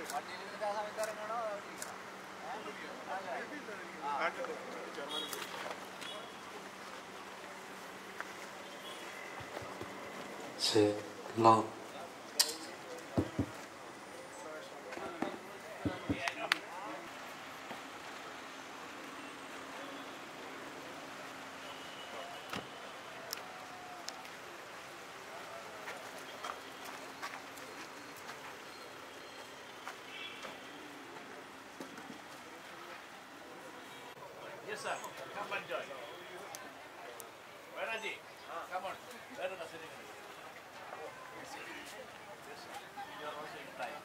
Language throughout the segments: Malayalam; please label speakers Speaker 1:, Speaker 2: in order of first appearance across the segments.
Speaker 1: Yes, sir. Come and join. Where are you? Come on. Where are the sitting? Yes, sir. You are also in time.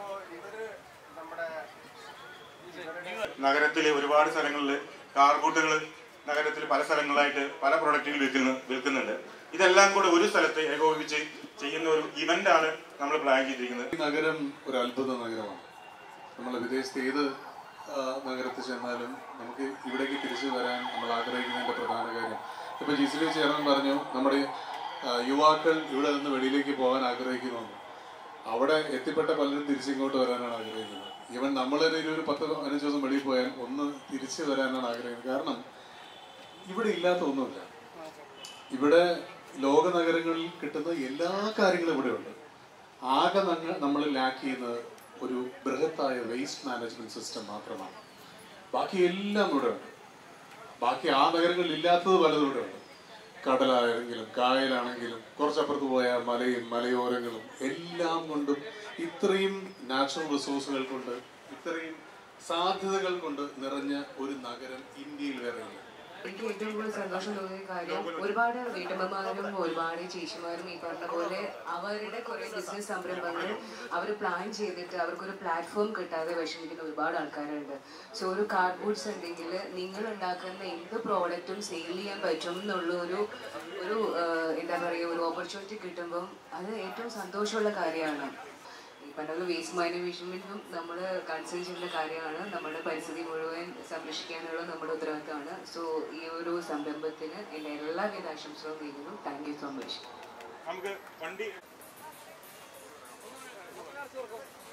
Speaker 2: നഗരത്തിലെ ഒരുപാട് സ്ഥലങ്ങളിൽ കാർബൂട്ടുകൾ നഗരത്തിൽ പല സ്ഥലങ്ങളായിട്ട് പല പ്രൊഡക്റ്റുകൾ വിൽക്കുന്നുണ്ട്. ഇതെല്ലാം കൂടെ ഒരു സ്ഥലത്ത് ഏകോപിപ്പിച്ച് ചെയ്യുന്ന ഒരു ഇവന്റാണ് നമ്മൾ പ്ലാൻ ചെയ്തിരിക്കുന്നത്.
Speaker 3: ഈ നഗരം ഒരു അത്ഭുത നഗരമാണ്. നമ്മൾ വിദേശത്ത് ഏത് നഗരത്തിൽ ചെന്നാലും നമുക്ക് ഇവിടേക്ക് തിരിച്ചു വരാൻ നമ്മൾ ആഗ്രഹിക്കുന്നതിൻ്റെ പ്രധാന കാര്യം, ഇപ്പോൾ ജിസിലി ചേർന്ന് പറഞ്ഞു, നമ്മുടെ യുവാക്കൾ ഇവിടെ നിന്ന് വെളിയിലേക്ക് പോകാൻ ആഗ്രഹിക്കുന്നു. അവിടെ എത്തിപ്പെട്ട പലരും തിരിച്ചിങ്ങോട്ട് വരാനാണ് ആഗ്രഹിക്കുന്നത്. ഈവൻ നമ്മൾ തന്നെ ഒരു 10-15 ദിവസം വെളിയിൽ പോയാൽ ഒന്ന് തിരിച്ചു വരാനാണ് ആഗ്രഹിക്കുന്നത്. കാരണം ഇവിടെ ഇല്ലാത്ത ഒന്നുമില്ല. ഇവിടെ ലോക നഗരങ്ങളിൽ കിട്ടുന്ന എല്ലാ കാര്യങ്ങളും ഇവിടെ ഉണ്ട്. ആകെ നമ്മൾ ലാക്ക് ചെയ്യുന്നത് ഒരു ബൃഹത്തായ വേസ്റ്റ് മാനേജ്മെന്റ് സിസ്റ്റം മാത്രമാണ്. ബാക്കി എല്ലാം ഇവിടെ ഉണ്ട്. ബാക്കി ആ നഗരങ്ങളിൽ ഇല്ലാത്തത് പലതും ഇവിടെ ഉണ്ട്. കടലാണെങ്കിലും കായലാണെങ്കിലും കുറച്ചപ്പുറത്ത് പോയാൽ മലയും മലയോരങ്ങളും എല്ലാം കൊണ്ടും ഇത്രയും നാച്ചുറൽ റിസോഴ്സുകൾ കൊണ്ട് ഇത്രയും സാധ്യതകൾ കൊണ്ട് നിറഞ്ഞ ഒരു നഗരം ഇന്ത്യയിൽ വേറെ ഇല്ല.
Speaker 4: എനിക്ക് ഏറ്റവും കൂടുതൽ സന്തോഷം തോന്നിയ കാര്യം, ഒരുപാട് വീട്ടമ്മമാരും ഒരുപാട് ചേച്ചിമാരും ഈ പറഞ്ഞ പോലെ അവരുടെ കുറെ ബിസിനസ് സംരംഭങ്ങൾ അവർ പ്ലാൻ ചെയ്തിട്ട് അവർക്കൊരു പ്ലാറ്റ്ഫോം കിട്ടാതെ വിഷമിക്കുന്ന ഒരുപാട് ആൾക്കാരുണ്ട്. സോ ഒരു കാർഡ്ബോർഡ്സ് ഉണ്ടെങ്കിൽ നിങ്ങൾ ഉണ്ടാക്കുന്ന എന്ത് പ്രോഡക്റ്റും സെയിൽ ചെയ്യാൻ പറ്റും എന്നുള്ള ഒരു എന്താ പറയുക, ഒരു ഓപ്പർച്യൂണിറ്റി കിട്ടുമ്പം അത് ഏറ്റവും സന്തോഷമുള്ള കാര്യമാണ്. പണ്ടുള്ള വേസ്റ്റ് മാനേജ്മെന്റും നമ്മൾ കൺസേൺ ചെയ്യുന്ന കാര്യമാണ്. നമ്മുടെ പരിസ്ഥിതി മുഴുവൻ സംരക്ഷിക്കാനുള്ള നമ്മുടെ ഉത്തരവാദിത്തമാണ്. സോ ഈ ഒരു സംരംഭത്തിന് എൻ്റെ എല്ലാവിധ ആശംസകളും നേരുന്നു. Thank you so much.